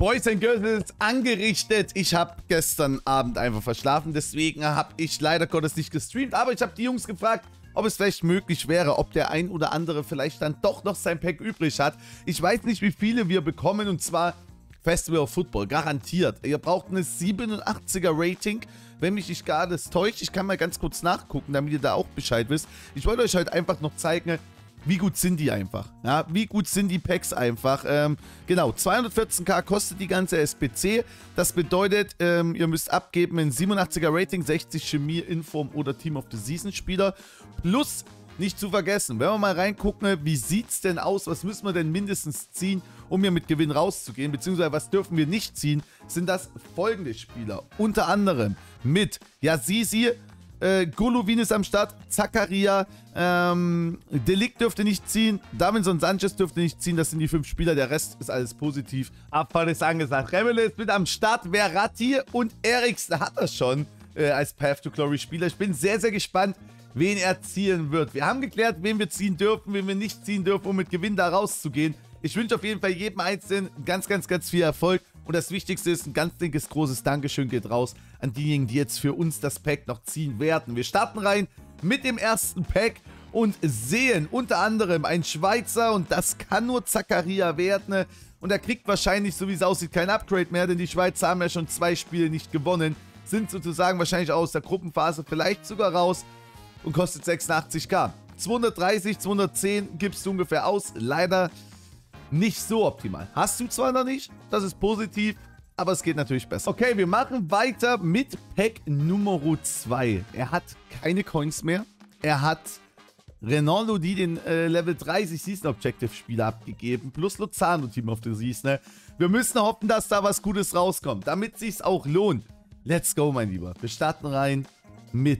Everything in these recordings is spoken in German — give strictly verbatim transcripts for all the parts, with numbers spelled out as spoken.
Boys and Girls angerichtet. Ich habe gestern Abend einfach verschlafen, deswegen habe ich leider Gottes nicht gestreamt, aber ich habe die Jungs gefragt, ob es vielleicht möglich wäre, ob der ein oder andere vielleicht dann doch noch sein Pack übrig hat. Ich weiß nicht, wie viele wir bekommen, und zwar Festival of Football, garantiert. Ihr braucht eine siebenundachtziger Rating, wenn mich nicht gar das täuscht. Ich kann mal ganz kurz nachgucken, damit ihr da auch Bescheid wisst. Ich wollte euch halt einfach noch zeigen, wie gut sind die einfach. Ja, wie gut sind die Packs einfach. Ähm, genau, zweihundertvierzehn K kostet die ganze S P C. Das bedeutet, ähm, ihr müsst abgeben ein siebenundachtziger Rating, sechzig Chemie, Inform oder Team of the Season Spieler. Plus, nicht zu vergessen, wenn wir mal reingucken, wie sieht es denn aus, was müssen wir denn mindestens ziehen, um hier mit Gewinn rauszugehen, beziehungsweise was dürfen wir nicht ziehen, sind das folgende Spieler. Unter anderem mit Yazizi, Äh, Golovin ist am Start, Zakaria, ähm, Delikt dürfte nicht ziehen, Davinson Sanchez dürfte nicht ziehen, das sind die fünf Spieler, der Rest ist alles positiv. Abfall ist angesagt, Remele ist mit am Start, Verratti und Eriksen hat das schon äh, als Path to Glory Spieler. Ich bin sehr, sehr gespannt, wen er ziehen wird. Wir haben geklärt, wen wir ziehen dürfen, wen wir nicht ziehen dürfen, um mit Gewinn da rauszugehen. Ich wünsche auf jeden Fall jedem Einzelnen ganz, ganz, ganz viel Erfolg. Und das Wichtigste ist, ein ganz dickes, großes Dankeschön geht raus an diejenigen, die jetzt für uns das Pack noch ziehen werden. Wir starten rein mit dem ersten Pack und sehen unter anderem einen Schweizer, und das kann nur Zakaria werden. Und er kriegt wahrscheinlich, so wie es aussieht, kein Upgrade mehr, denn die Schweizer haben ja schon zwei Spiele nicht gewonnen. Sind sozusagen wahrscheinlich aus der Gruppenphase vielleicht sogar raus und kostet sechsundachtzig K. zweihundertdreißig, zweihundertzehn gibst du ungefähr aus. Leider nicht so optimal. Hast du zwar noch nicht, das ist positiv, aber es geht natürlich besser. Okay, wir machen weiter mit Pack Nummer zwei. Er hat keine Coins mehr. Er hat Ronaldo, die den äh, Level dreißig Season Objective Spieler abgegeben, plus Lozano Team of the Season. Wir müssen hoffen, dass da was Gutes rauskommt, damit sich's auch lohnt. Let's go, mein Lieber. Wir starten rein mit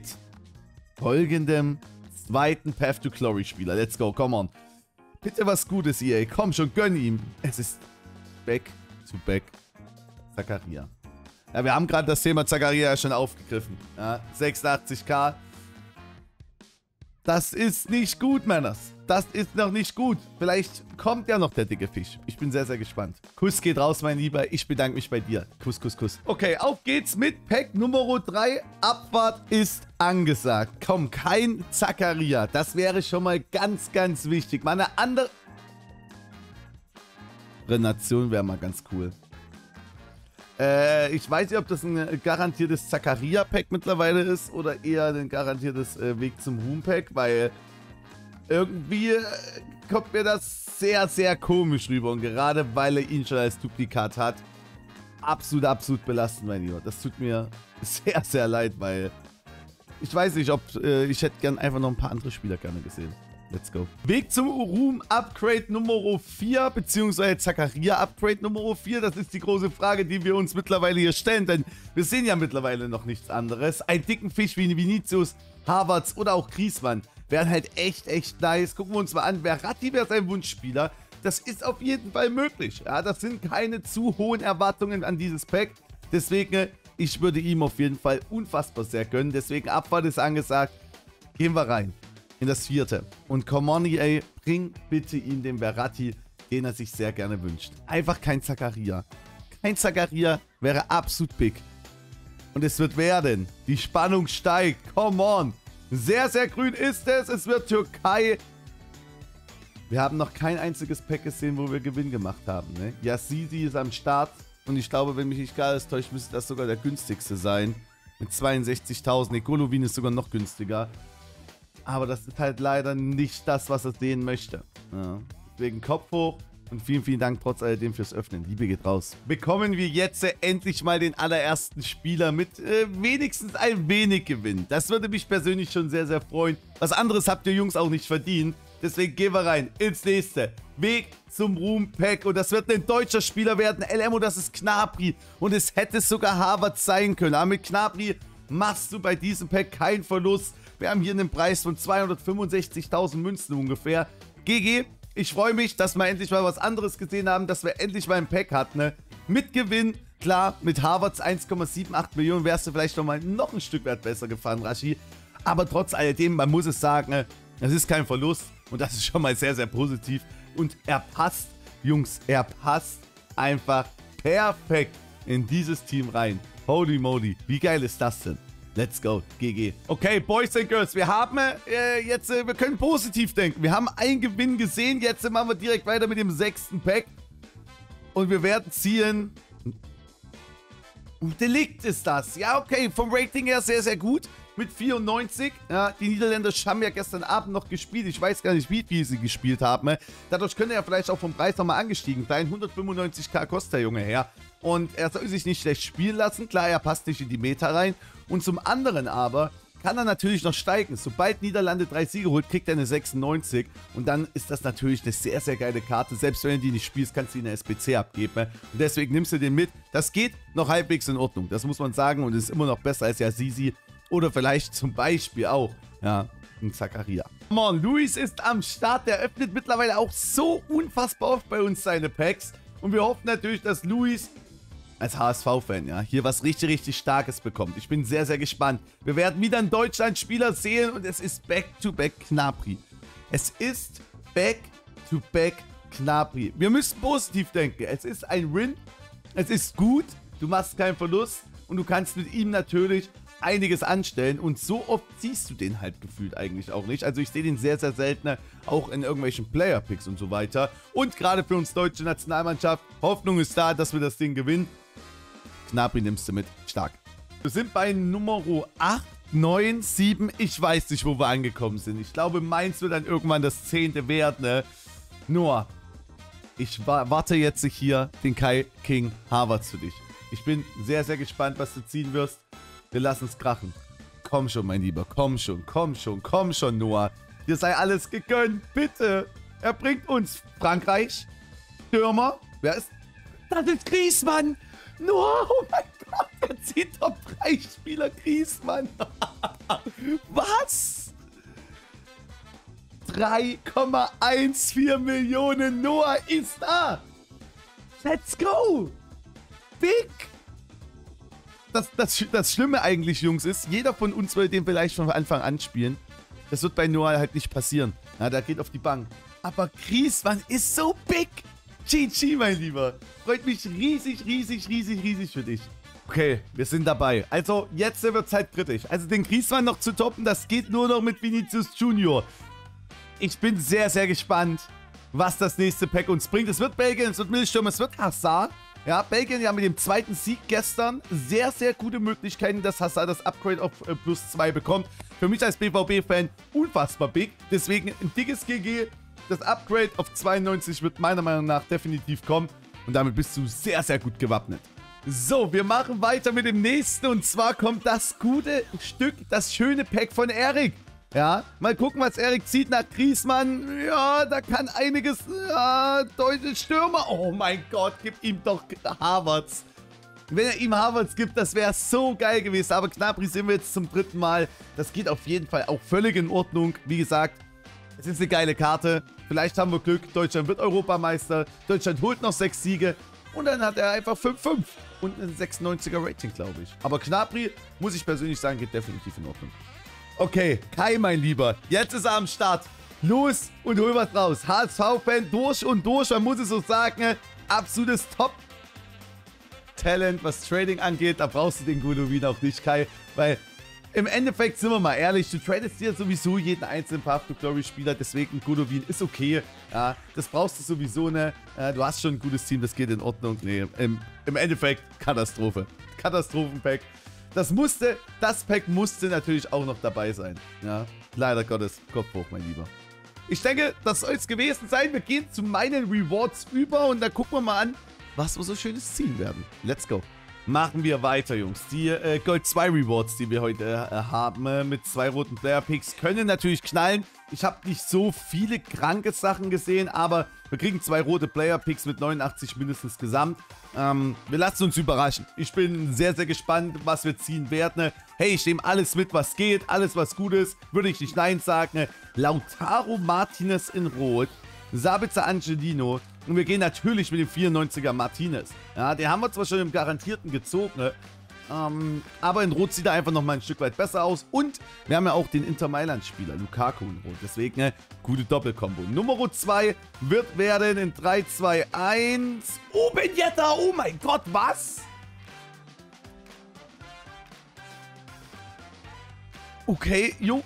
folgendem zweiten Path to Glory Spieler. Let's go, come on. Bitte was Gutes, E A. Komm schon, gönn ihm. Es ist Back to Back Zakaria. Ja, wir haben gerade das Thema Zakaria ja schon aufgegriffen. Ja, sechsundachtzig K. Das ist nicht gut, Männers. Das ist noch nicht gut. Vielleicht kommt ja noch der dicke Fisch. Ich bin sehr, sehr gespannt. Kuss geht raus, mein Lieber. Ich bedanke mich bei dir. Kuss, Kuss, Kuss. Okay, auf geht's mit Pack Nummer drei. Abfahrt ist angesagt. Komm, kein Zakaria. Das wäre schon mal ganz, ganz wichtig. Mal eine andere Nation wäre mal ganz cool. Äh, ich weiß nicht, ob das ein garantiertes Zakaria-Pack mittlerweile ist oder eher ein garantiertes äh, Weg zum Ruhm-Pack, weil irgendwie äh, kommt mir das sehr, sehr komisch rüber, und gerade weil er ihn schon als Duplikat hat, absolut, absolut belastend, mein Lieber. Das tut mir sehr, sehr leid, weil ich weiß nicht, ob äh, ich hätte gern einfach noch ein paar andere Spieler gerne gesehen. Let's go. Weg zum Ruhm-Upgrade Nummer vier, beziehungsweise Zakaria-Upgrade Nummer vier. Das ist die große Frage, die wir uns mittlerweile hier stellen, denn wir sehen ja mittlerweile noch nichts anderes. Einen dicken Fisch wie Vinicius, Havertz oder auch Griezmann wären halt echt, echt nice. Gucken wir uns mal an. Verratti wäre sein Wunschspieler. Das ist auf jeden Fall möglich. Ja, das sind keine zu hohen Erwartungen an dieses Pack. Deswegen, ich würde ihm auf jeden Fall unfassbar sehr gönnen. Deswegen, Abfahrt ist angesagt. Gehen wir rein in das vierte. Und come on, E A, bring bitte ihm den Verratti, den er sich sehr gerne wünscht. Einfach kein Zakaria. Kein Zakaria wäre absolut big. Und es wird werden. Die Spannung steigt. Come on. Sehr, sehr grün ist es. Es wird Türkei. Wir haben noch kein einziges Pack gesehen, wo wir Gewinn gemacht haben. Ne? Yazizi ist am Start. Und ich glaube, wenn mich nicht gar alles täuscht, müsste das sogar der günstigste sein. Mit zweiundsechzigtausend. Golovin ist sogar noch günstiger. Aber das ist halt leider nicht das, was er sehen möchte. Ja. Deswegen Kopf hoch und vielen, vielen Dank trotz alledem fürs Öffnen. Liebe geht raus. Bekommen wir jetzt äh, endlich mal den allerersten Spieler mit äh, wenigstens ein wenig Gewinn. Das würde mich persönlich schon sehr, sehr freuen. Was anderes habt ihr Jungs auch nicht verdient. Deswegen gehen wir rein ins nächste. Weg zum Ruhm-Pack. Und das wird ein deutscher Spieler werden. L M O, das ist Gnabry. Und es hätte sogar Havertz sein können. Aber mit Gnabry machst du bei diesem Pack keinen Verlust. Wir haben hier einen Preis von zweihundertfünfundsechzigtausend Münzen ungefähr. G G, ich freue mich, dass wir endlich mal was anderes gesehen haben, dass wir endlich mal ein Pack hatten. Ne? Mit Gewinn, klar, mit Havertz eins Komma achtundsiebzig Millionen wärst du vielleicht noch mal noch ein Stück weit besser gefahren, Rashi. Aber trotz alledem, man muss es sagen, es ist kein Verlust und das ist schon mal sehr, sehr positiv. Und er passt, Jungs, er passt einfach perfekt in dieses Team rein. Holy moly, wie geil ist das denn? Let's go, G G. Okay, Boys and Girls, wir haben äh, jetzt, äh, wir können positiv denken. Wir haben einen Gewinn gesehen, jetzt machen wir direkt weiter mit dem sechsten Pack. Und wir werden ziehen... Delikt ist das. Ja, okay, vom Rating her sehr, sehr gut. Mit vierundneunzig. Ja, die Niederländer haben ja gestern Abend noch gespielt. Ich weiß gar nicht, wie viel sie gespielt haben. Dadurch könnte er vielleicht auch vom Preis nochmal angestiegen sein. hundertfünfundneunzigtausend kostet der Junge her. Und er soll sich nicht schlecht spielen lassen. Klar, er passt nicht in die Meta rein. Und zum anderen aber kann er natürlich noch steigen. Sobald Niederlande drei Siege holt, kriegt er eine sechsundneunzig. Und dann ist das natürlich eine sehr, sehr geile Karte. Selbst wenn du die nicht spielst, kannst du ihn in der S P C abgeben. Und deswegen nimmst du den mit. Das geht noch halbwegs in Ordnung. Das muss man sagen. Und ist immer noch besser als ja Sisi. Oder vielleicht zum Beispiel auch, ja, ein Zakaria. Come on, Luis ist am Start. Der öffnet mittlerweile auch so unfassbar oft bei uns seine Packs. Und wir hoffen natürlich, dass Luis als H S V-Fan, ja, hier was richtig, richtig Starkes bekommt. Ich bin sehr, sehr gespannt. Wir werden wieder einen Deutschland-Spieler sehen und es ist Back-to-Back Gnabry. Es ist Back-to-Back Gnabry. Wir müssen positiv denken. Es ist ein Win. Es ist gut. Du machst keinen Verlust und du kannst mit ihm natürlich einiges anstellen und so oft siehst du den halt gefühlt eigentlich auch nicht. Also ich sehe den sehr, sehr selten, auch in irgendwelchen Player-Picks und so weiter. Und gerade für uns deutsche Nationalmannschaft, Hoffnung ist da, dass wir das Ding gewinnen. Gnabry nimmst du mit, stark. Wir sind bei Nummer acht, neun, sieben, ich weiß nicht, wo wir angekommen sind. Ich glaube, Mainz wird dann irgendwann das zehnte werden, ne? Nur, ich wa warte jetzt hier den Kai King Havertz für dich. Ich bin sehr, sehr gespannt, was du ziehen wirst. Wir lassen es krachen. Komm schon, mein Lieber. Komm schon, komm schon, komm schon, Noah. Dir sei alles gegönnt. Bitte. Er bringt uns Frankreich. Stürmer. Wer ist... Das ist Griezmann. Noah, oh mein Gott. Er zieht doch drei Spieler Griezmann. Was? drei Komma vierzehn Millionen. Noah ist da. Let's go. Big. Das, das, das Schlimme eigentlich, Jungs, ist, jeder von uns will den vielleicht von Anfang an spielen. Das wird bei Noah halt nicht passieren. Ja, der geht auf die Bank. Aber Griezmann ist so big. G G, mein Lieber. Freut mich riesig, riesig, riesig, riesig für dich. Okay, wir sind dabei. Also, jetzt wird es halt kritisch. Also, den Griezmann noch zu toppen, das geht nur noch mit Vinicius Junior. Ich bin sehr, sehr gespannt, was das nächste Pack uns bringt. Es wird Belgien, es wird Mittelstürmer, es wird Hazard. Ja, Belgien ja mit dem zweiten Sieg gestern sehr, sehr gute Möglichkeiten, dass Hazard das Upgrade auf äh, plus zwei bekommt. Für mich als B V B-Fan unfassbar big. Deswegen ein dickes G G. Das Upgrade auf zweiundneunzig wird meiner Meinung nach definitiv kommen. Und damit bist du sehr, sehr gut gewappnet. So, wir machen weiter mit dem nächsten. Und zwar kommt das gute Stück, das schöne Pack von Erik. Ja, mal gucken, was Erik zieht nach Griezmann. Ja, da kann einiges... Ja, deutsche Stürmer. Oh mein Gott, gib ihm doch Havertz. Wenn er ihm Havertz gibt, das wäre so geil gewesen. Aber Gnabry sehen wir jetzt zum dritten Mal. Das geht auf jeden Fall auch völlig in Ordnung. Wie gesagt, es ist eine geile Karte. Vielleicht haben wir Glück. Deutschland wird Europameister. Deutschland holt noch sechs Siege. Und dann hat er einfach fünf fünf. Und ein sechsundneunziger Rating, glaube ich. Aber Gnabry, muss ich persönlich sagen, geht definitiv in Ordnung. Okay, Kai, mein Lieber, jetzt ist er am Start. Los und hol was raus. H S V-Fan durch und durch, man muss es so sagen, absolutes Top-Talent, was Trading angeht. Da brauchst du den Golovin auch nicht, Kai, weil im Endeffekt, sind wir mal ehrlich, du tradest dir sowieso jeden einzelnen Path to Glory-Spieler, deswegen Golovin ist okay. Ja, das brauchst du sowieso, ne? Du hast schon ein gutes Team, das geht in Ordnung. Nee, im, im Endeffekt Katastrophe. Katastrophenpack. Das musste, das Pack musste natürlich auch noch dabei sein. Ja, leider Gottes, Kopf hoch, mein Lieber. Ich denke, das soll es gewesen sein. Wir gehen zu meinen Rewards über und dann gucken wir mal an, was wir so Schönes ziehen werden. Let's go. Machen wir weiter, Jungs. Die äh, Gold zwei Rewards, die wir heute äh, haben, äh, mit zwei roten Player-Picks, können natürlich knallen. Ich habe nicht so viele kranke Sachen gesehen, aber wir kriegen zwei rote Player-Picks mit neunundachtzig mindestens gesamt. Ähm, wir lassen uns überraschen. Ich bin sehr, sehr gespannt, was wir ziehen werden. Hey, ich nehme alles mit, was geht, alles, was gut ist. Würde ich nicht Nein sagen. Lautaro Martinez in Rot. Sabitzer Angelino. Und wir gehen natürlich mit dem vierundneunziger Martinez. Ja, den haben wir zwar schon im Garantierten gezogen, ne? Ähm, aber in Rot sieht er einfach nochmal ein Stück weit besser aus. Und wir haben ja auch den Inter Mailand-Spieler, Lukaku in Rot. Deswegen eine gute Doppelkombo. Nummer zwei wird werden in drei, zwei, eins. Oh, Ben Yedder, oh mein Gott, was? Okay, jo.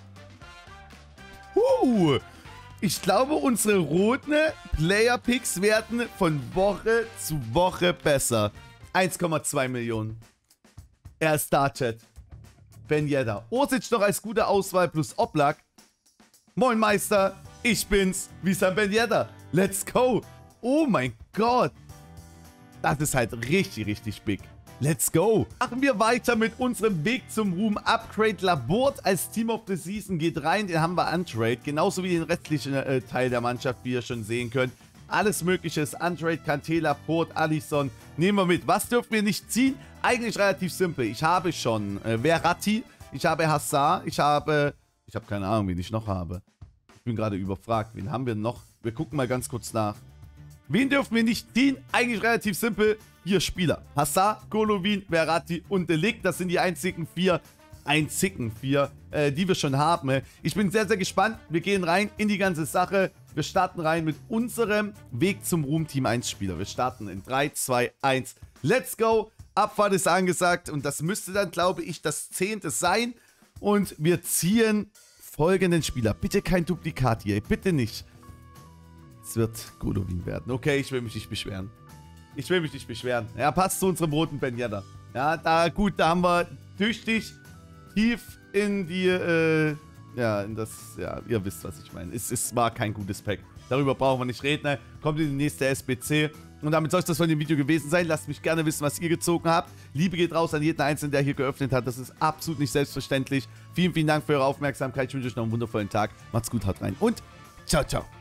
Uh, ich glaube, unsere roten Player-Picks werden von Woche zu Woche besser. eins Komma zwei Millionen. Er ist da, Chat. Ben Yedder. Orsic noch als gute Auswahl plus Oblak. Moin Meister, ich bin's, Wissam Ben Yedder. Let's go. Oh mein Gott. Das ist halt richtig, richtig big. Let's go. Machen wir weiter mit unserem Weg zum Ruhm. Upgrade Labort als Team of the Season geht rein. Den haben wir untrade. Genauso wie den restlichen äh, Teil der Mannschaft, wie ihr schon sehen könnt. Alles Mögliche ist untrade. Kanté, Laporte, Alisson. Nehmen wir mit. Was dürfen wir nicht ziehen? Eigentlich relativ simpel. Ich habe schon äh, Verratti. Ich habe Hazard. Ich habe... Ich habe keine Ahnung, wen ich noch habe. Ich bin gerade überfragt. Wen haben wir noch? Wir gucken mal ganz kurz nach. Wen dürfen wir nicht ziehen? Eigentlich relativ simpel. Vier Spieler. Hazard, Golovin, Verratti und De Ligt. Das sind die einzigen vier, einzigen vier, äh, die wir schon haben. Ich bin sehr, sehr gespannt. Wir gehen rein in die ganze Sache. Wir starten rein mit unserem Weg zum Ruhm Team eins Spieler. Wir starten in drei, zwei, eins. Let's go. Abfahrt ist angesagt. Und das müsste dann, glaube ich, das zehnte sein. Und wir ziehen folgenden Spieler. Bitte kein Duplikat hier. Bitte nicht. Es wird Golovin werden. Okay, ich will mich nicht beschweren. Ich will mich nicht beschweren. Ja, passt zu unserem roten Ben Yedder. Ja, da, gut, da haben wir tüchtig tief in die, äh, ja, in das, ja, ihr wisst, was ich meine. Es, es war kein gutes Pack. Darüber brauchen wir nicht reden. Kommt in die nächste S B C. Und damit soll es das von dem Video gewesen sein. Lasst mich gerne wissen, was ihr gezogen habt. Liebe geht raus an jeden Einzelnen, der hier geöffnet hat. Das ist absolut nicht selbstverständlich. Vielen, vielen Dank für eure Aufmerksamkeit. Ich wünsche euch noch einen wundervollen Tag. Macht's gut, haut rein und ciao, ciao.